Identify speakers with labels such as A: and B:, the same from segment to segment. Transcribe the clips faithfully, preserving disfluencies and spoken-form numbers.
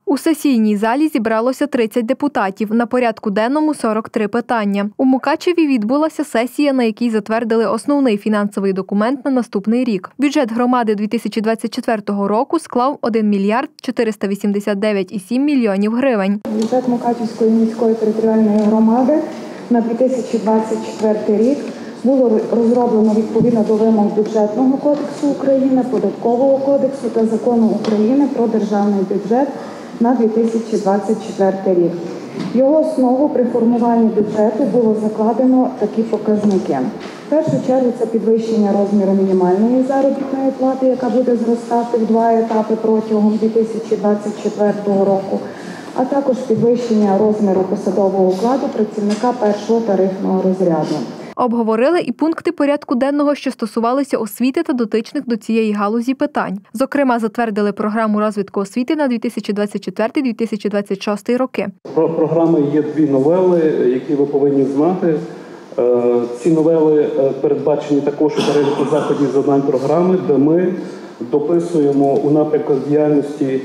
A: У сесійній залі зібралося тридцять депутатів, на порядку денному – сорок три питання. У Мукачеві відбулася сесія, на якій затвердили основний фінансовий документ на наступний рік. Бюджет громади дві тисячі двадцять четвертого року склав один мільярд чотириста вісімдесят дев'ять і сім мільйонів гривень.
B: Бюджет Мукачівської міської територіальної громади на дві тисячі двадцять четвертий рік було розроблено відповідно до вимог Бюджетного кодексу України, Податкового кодексу та Закону України про державний бюджет на дві тисячі двадцять четвертий рік. В його основу при формуванні бюджету було закладено такі показники. В першу чергу це підвищення розміру мінімальної заробітної плати, яка буде зростати в два етапи протягом дві тисячі двадцять четвертого року, а також підвищення розміру посадового окладу працівника першого тарифного розряду.
A: Обговорили і пункти порядку денного, що стосувалися освіти та дотичних до цієї галузі питань. Зокрема, затвердили програму розвитку освіти на дві тисячі двадцять четвертий - дві тисячі двадцять шостий роки.
C: Про програми є дві новели, які ви повинні знати. Ці новели передбачені також у переліку заходів завдань програми, де ми дописуємо у напрямках діяльності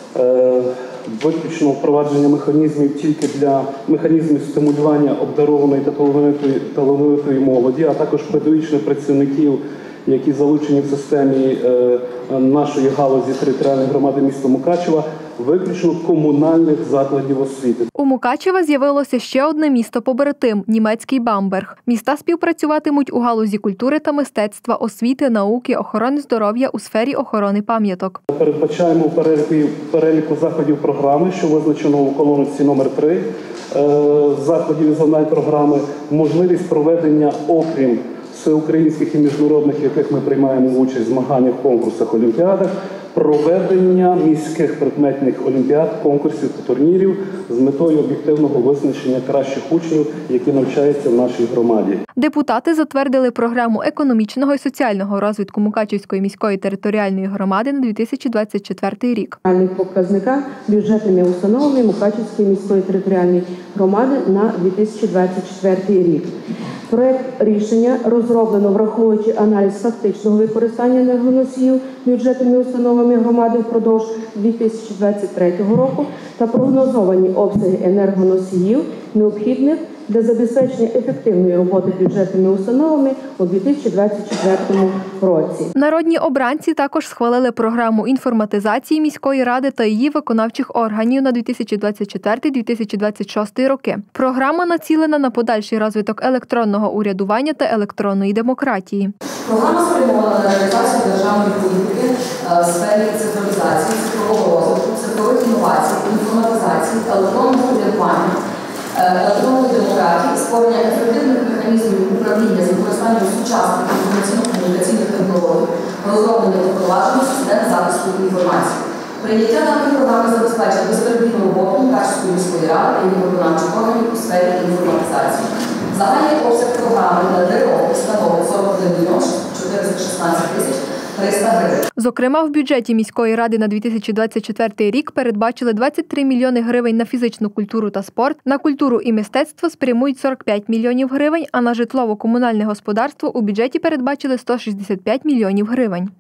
C: виключно впровадження механізмів тільки для механізмів стимулювання обдарованої та талановитої, талановитої молоді, а також педагогічних працівників, які залучені в системі е, нашої галузі територіальної громади міста Мукачева, виключно комунальних закладів освіти.
A: У Мукачева з'явилося ще одне місто-побратим – німецький Бамберг. Міста співпрацюватимуть у галузі культури та мистецтва, освіти, науки, охорони здоров'я у сфері охорони пам'яток.
C: Передбачаємо в переліку, переліку заходів програми, що визначено у колонці номер три, е, заходів і завдань програми, можливість проведення, окрім всеукраїнських і міжнародних, в яких ми приймаємо участь в змаганнях, конкурсах, олімпіадах, проведення міських предметних олімпіад, конкурсів та турнірів з метою об'єктивного визначення кращих учнів, які навчаються в нашій громаді.
A: Депутати затвердили програму економічного і соціального розвитку Мукачівської міської територіальної громади на дві тисячі двадцять четвертий рік.
D: Показника бюджетними установами Мукачівської міської територіальної громади на дві тисячі двадцять четвертий рік. Проект рішення розроблено, враховуючи аналіз фактичного використання енергоносіїв бюджетними установами громади впродовж дві тисячі двадцять третього року та прогнозовані обсяги енергоносіїв, необхідних для забезпечення ефективної роботи бюджетними установами у дві тисячі двадцять четвертому році.
A: Народні обранці також схвалили програму інформатизації міської ради та її виконавчих органів на дві тисячі двадцять четвертий - дві тисячі двадцять шостий роки. Програма націлена на подальший розвиток електронного урядування та електронної демократії.
E: Програма спрямована на реалізацію державної політики в сфері цифровізації, цифрового розвитку, цифрових інновацій, інформатизації, електронного урядування, електронної демократії, створення ефективних механізмів управління з використанням сучасних інформаційно-комунікаційних технологій, розроблення та впровадження систем захисту інформації. Прийняття даної програми забезпечить безперебійну роботу Мукачівської міської ради і її виконавчих органів у сфері інформатизації. Загальний обсяг програми на три роки становить сорок один мільйон чотириста шістнадцять тисяч триста гривень.
A: Зокрема, в бюджеті міської ради на дві тисячі двадцять четвертий рік передбачили двадцять три мільйони гривень на фізичну культуру та спорт, на культуру і мистецтво спрямують сорок п'ять мільйонів гривень, а на житлово-комунальне господарство у бюджеті передбачили сто шістдесят п'ять мільйонів гривень.